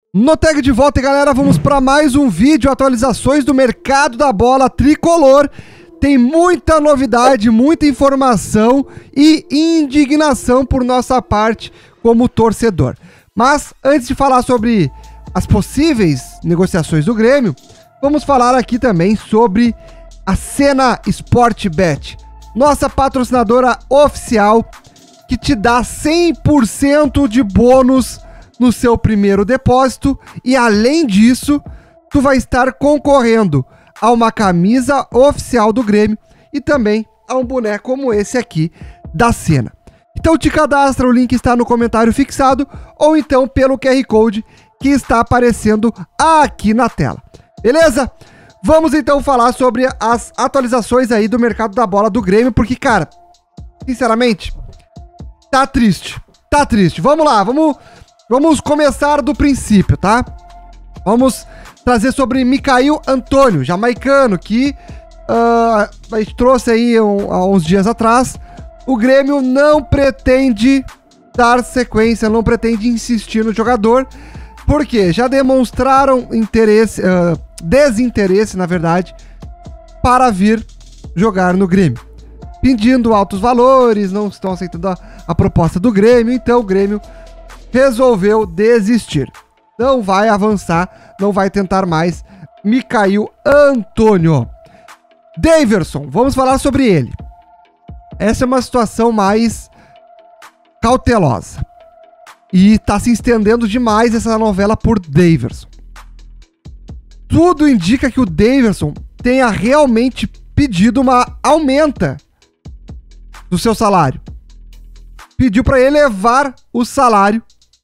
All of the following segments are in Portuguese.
No Tag de volta, galera, vamos para mais um vídeo, atualizações do mercado da bola tricolor. Tem muita novidade, muita informação e indignação por nossa parte como torcedor. Mas antes de falar sobre as possíveis negociações do Grêmio, vamos falar aqui também sobre a Sena Sportbet, nossa patrocinadora oficial, que te dá 100% de bônus no seu primeiro depósito e, além disso, tu vai estar concorrendo a uma camisa oficial do Grêmio e também a um boneco como esse aqui da Sena. Então te cadastra, o link está no comentário fixado ou então pelo QR Code que está aparecendo aqui na tela. Beleza? Vamos então falar sobre as atualizações aí do mercado da bola do Grêmio, porque, cara, sinceramente, tá triste. Tá triste. Vamos lá, vamos começar do princípio, tá? Vamos trazer sobre Michail Antônio, jamaicano, que a gente trouxe aí há uns dias atrás. O Grêmio não pretende dar sequência, não pretende insistir no jogador, porque já demonstraram interesse, desinteresse, na verdade, para vir jogar no Grêmio. Pedindo altos valores, não estão aceitando a proposta do Grêmio, então o Grêmio resolveu desistir. Não vai avançar, não vai tentar mais Michail Antônio. Daverson, vamos falar sobre ele. Essa é uma situação mais cautelosa. E tá se estendendo demais essa novela por Daverson. Tudo indica que o Daverson tenha realmente pedido uma aumenta do seu salário. Pediu para elevar o salário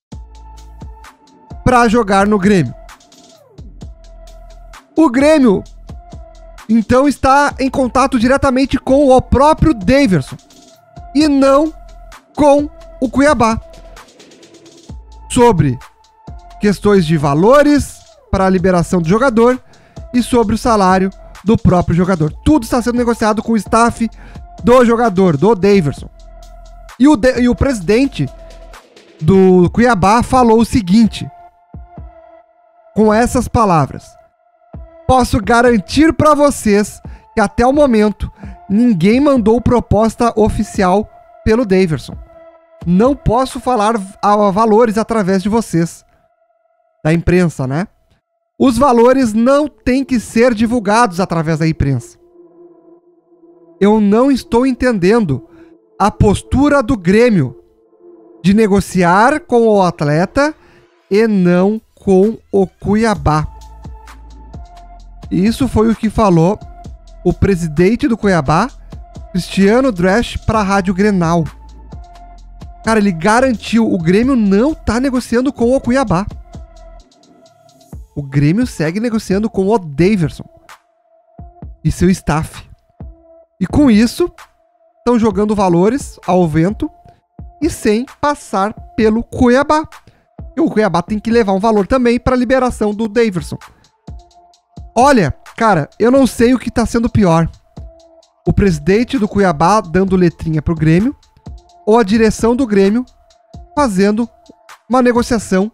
para jogar no Grêmio. O Grêmio, então, está em contato diretamente com o próprio Daverson e não com o Cuiabá sobre questões de valores para a liberação do jogador e sobre o salário do próprio jogador. Tudo está sendo negociado com o staff do jogador, do Daverson. E o presidente do Cuiabá falou o seguinte, com essas palavras: posso garantir para vocês que até o momento ninguém mandou proposta oficial pelo Daverson. Não posso falar a valores através de vocês, da imprensa, né? Os valores não têm que ser divulgados através da imprensa. Eu não estou entendendo a postura do Grêmio de negociar com o atleta e não com o Cuiabá. Isso foi o que falou o presidente do Cuiabá, Cristiano Dresch, para a Rádio Grenal. Cara, ele garantiu, o Grêmio não tá negociando com o Cuiabá. O Grêmio segue negociando com o Daverson e seu staff. E com isso, estão jogando valores ao vento e sem passar pelo Cuiabá. E o Cuiabá tem que levar um valor também para a liberação do Daverson. Olha, cara, eu não sei o que tá sendo pior. O presidente do Cuiabá dando letrinha pro Grêmio ou a direção do Grêmio fazendo uma negociação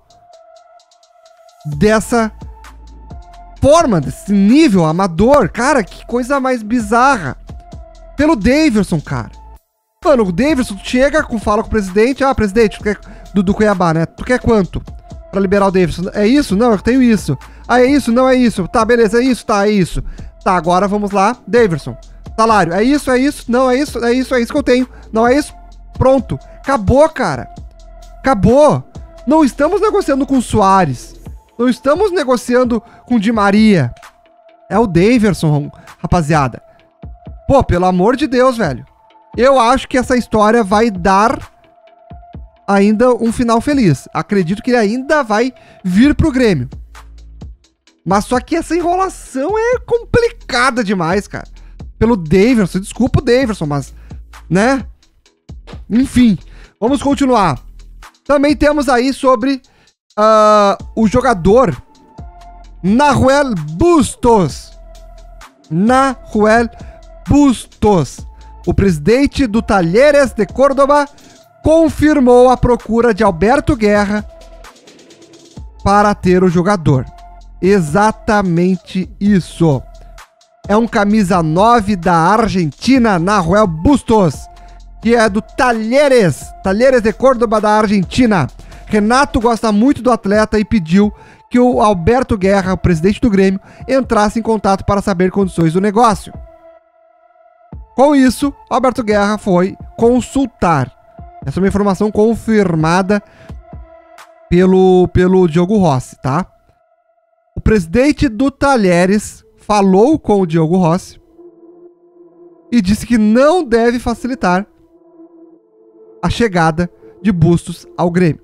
dessa forma, desse nível amador. Cara, que coisa mais bizarra. Pelo Daverson, cara. Mano, o Daverson chega, fala com o presidente. Ah, presidente, tu quer, do Cuiabá, né? Tu quer quanto pra liberar o Daverson? É isso? Não, eu tenho isso. Ah, é isso? Não é isso. Tá, beleza, é isso? Tá, é isso. Tá, agora vamos lá. Daverson, salário. É isso? É isso? Não, é isso? É isso que eu tenho. Não é isso? Pronto. Acabou, cara. Acabou. Não estamos negociando com o Soares. Não estamos negociando com o Di Maria. É o Daverson, rapaziada. Pô, pelo amor de Deus, velho. Eu acho que essa história vai dar ainda um final feliz. Acredito que ele ainda vai vir pro Grêmio. Mas só que essa enrolação é complicada demais, cara. Pelo Daverson. Desculpa o Daverson, mas, né? Enfim, vamos continuar. Também temos aí sobre o jogador Nahuel Bustos. Nahuel Bustos. O presidente do Talleres de Córdoba confirmou a procura de Alberto Guerra para ter o jogador. Exatamente isso. É um camisa 9 da Argentina, Nahuel Bustos, que é do Talleres de Córdoba da Argentina. Renato gosta muito do atleta e pediu que o Alberto Guerra, o presidente do Grêmio, entrasse em contato para saber condições do negócio. Com isso, Alberto Guerra foi consultar. Essa é uma informação confirmada pelo Diogo Rossi, tá? O presidente do Talleres falou com o Diogo Rossi e disse que não deve facilitar a chegada de Bustos ao Grêmio.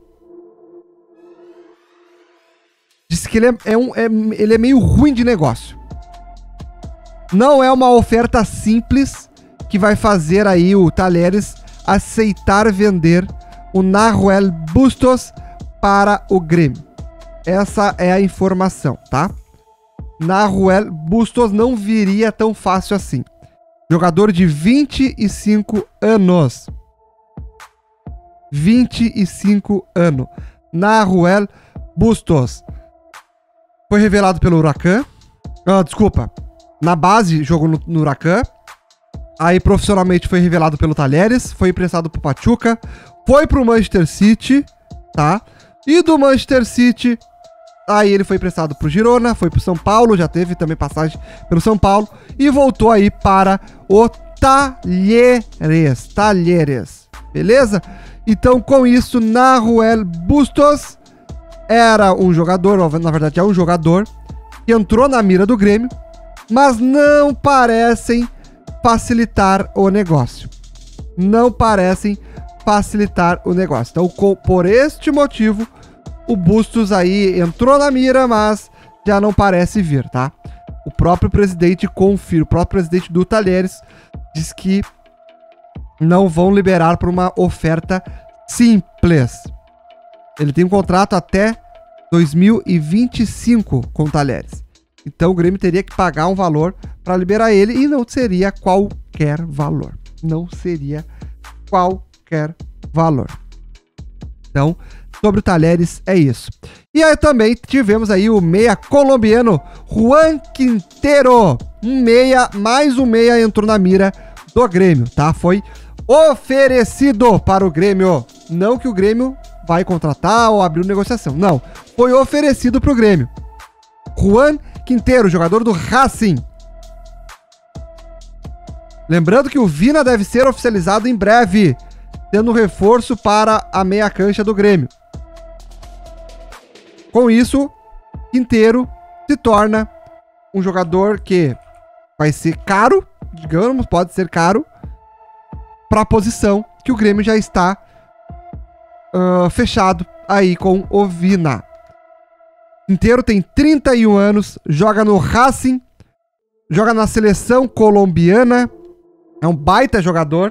Disse que ele é meio ruim de negócio. Não é uma oferta simples que vai fazer aí o Talleres aceitar vender o Nahuel Bustos para o Grêmio. Essa é a informação, tá? Nahuel Bustos não viria tão fácil assim. Jogador de 25 anos. 25 anos. Nahuel Bustos. Foi revelado pelo Huracan. Na base jogou no Huracan. Aí profissionalmente foi revelado pelo Talleres. Foi emprestado pro Pachuca. Foi pro Manchester City, tá? E do Manchester City, aí ele foi emprestado pro Girona, foi pro São Paulo, já teve também passagem pelo São Paulo. E voltou aí para o Talleres. Beleza? Então com isso, Nahuel Bustos era um jogador, na verdade é um jogador, que entrou na mira do Grêmio, mas não parecem facilitar o negócio. Não parecem facilitar o negócio. Então, por este motivo, o Bustos aí entrou na mira, mas já não parece vir, tá? O próprio presidente confirma, o próprio presidente do Talleres diz que não vão liberar por uma oferta simples. Ele tem um contrato até 2025 com o Talleres. Então o Grêmio teria que pagar um valor para liberar ele e não seria qualquer valor. Não seria qualquer valor. Então, sobre o Talleres é isso. E aí também tivemos aí o meia colombiano Juan Quintero. Mais um meia entrou na mira do Grêmio, tá? Foi oferecido para o Grêmio. Não que o Grêmio vai contratar ou abrir negociação. Não. Foi oferecido para o Grêmio. Juan Quintero, jogador do Racing. Lembrando que o Vina deve ser oficializado em breve, tendo reforço para a meia cancha do Grêmio. Com isso, Quintero se torna um jogador que vai ser caro, digamos, pode ser caro, para a posição que o Grêmio já está fechado aí com o Vina. Quintero tem 31 anos, joga no Racing, joga na seleção colombiana, é um baita jogador,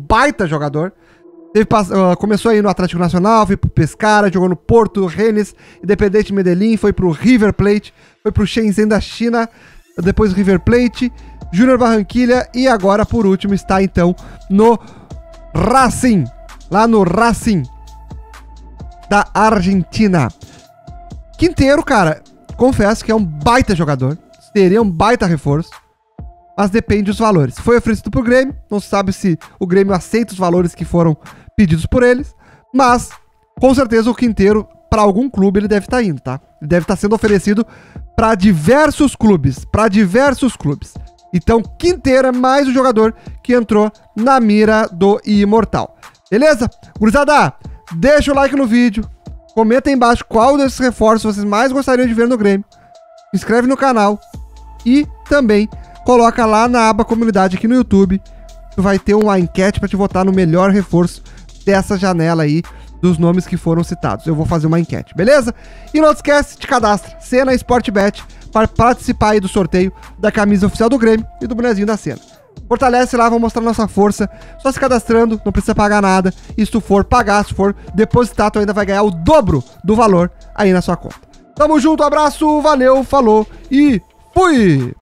começou aí no Atlético Nacional, foi pro Pescara, jogou no Porto, Rennes, Independente Medellín, foi pro River Plate, foi pro Shenzhen da China, depois River Plate, Júnior Barranquilla e agora, por último, está então no Racing, lá no Racing da Argentina. Quintero, cara, confesso que é um baita jogador, seria um baita reforço, mas depende dos valores. Foi oferecido pro Grêmio, não se sabe se o Grêmio aceita os valores que foram pedidos por eles, mas com certeza o Quintero, para algum clube, ele deve estar indo, tá? Ele deve estar sendo oferecido para diversos clubes, Então, Quintero é mais um jogador que entrou na mira do Imortal. Beleza? Gurizada, deixa o like no vídeo, comenta aí embaixo qual desses reforços vocês mais gostariam de ver no Grêmio, se inscreve no canal e também coloca lá na aba comunidade aqui no YouTube. Tu vai ter uma enquete para te votar no melhor reforço dessa janela aí dos nomes que foram citados. Eu vou fazer uma enquete, beleza? E não esquece, te cadastra, Cena Sportbet, para participar aí do sorteio da camisa oficial do Grêmio e do bonezinho da Cena. Fortalece lá, vamos mostrar nossa força, só se cadastrando, não precisa pagar nada. E se tu for pagar, se for depositar, tu ainda vai ganhar o dobro do valor aí na sua conta. Tamo junto, abraço, valeu, falou e fui!